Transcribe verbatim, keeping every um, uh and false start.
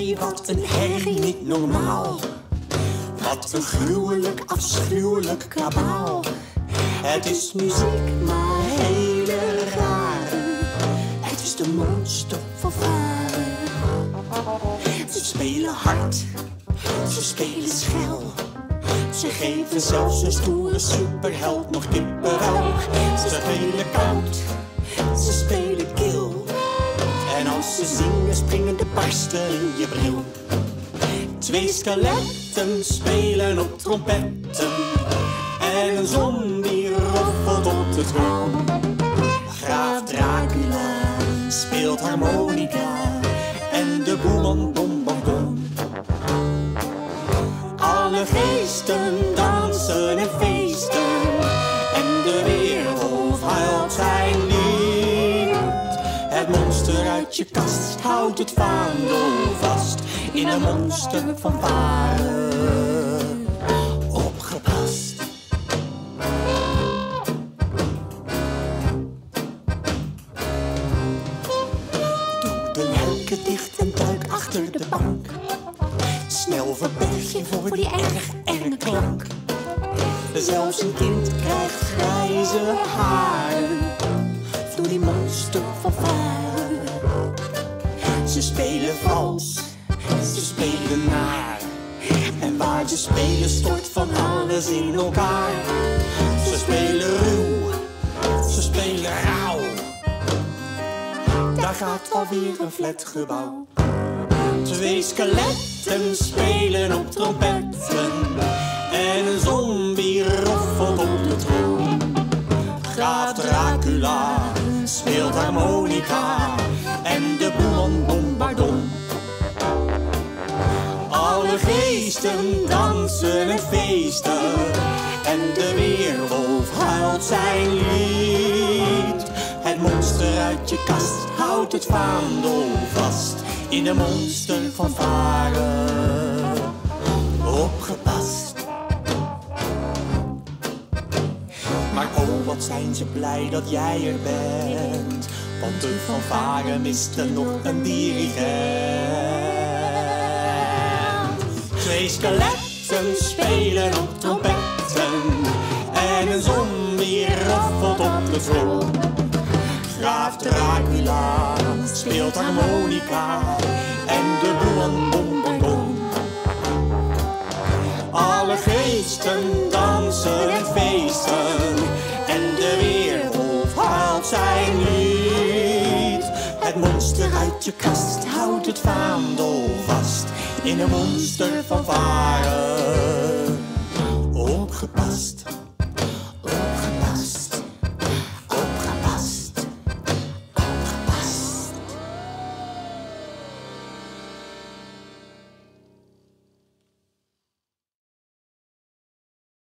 Hey, wat een herrie, niet normaal. Wat een gruwelijk, afschuwelijk kabaal. Het is muziek, maar hele rare. Het is de monster van varen. Ze spelen hard, ze spelen schel. Ze geven zelfs een stoere superheld nog kippenvel. Ze spelen koud, ze spelen kil. En als ze zingen springen de barsten in je bril. Twee skeletten spelen op trompetten. En een zombie roffelt op de troon. Graaf Dracula speelt harmonica. En de boeman bom bom bom. Alle geesten dansen en feesten. En de weerwolf huilt zijn lied. Het monster uit je kast houdt het vaandel vast. In een monster van varen. Opgepast. Doe de luiken dicht en duik achter de bank. Snel verberg je voor die erg enge klank. Zelfs een kind krijgt grijze haren door die monster van varen. Ze spelen vals, ze spelen naar. En waar ze spelen stort van alles in elkaar. Ze spelen ruw, ze spelen rauw. Daar gaat alweer een flatgebouw. Twee skeletten spelen op trompetten. En een zombie roffelt op de troon. Graaf Dracula speelt harmonica. En de boeman bombardon. Alle geesten dansen en feesten. En de weerwolf huilt zijn lied. Het monster uit je kast houdt het vaandel vast. In de monster van varen. Opgepast. Maar oh, wat zijn ze blij dat jij er bent. Want de fanfare miste nog een dirigent. Twee skeletten spelen op trompetten. En een zombie roffelt op de troon. Graaf Dracula speelt harmonica. En de boeman bom bom bom. Alle geesten dansen en feesten. En de weerwolf haalt zijn lied. Het monster uit je kast houdt het vaandel vast. In een monster van varen. Opgepast.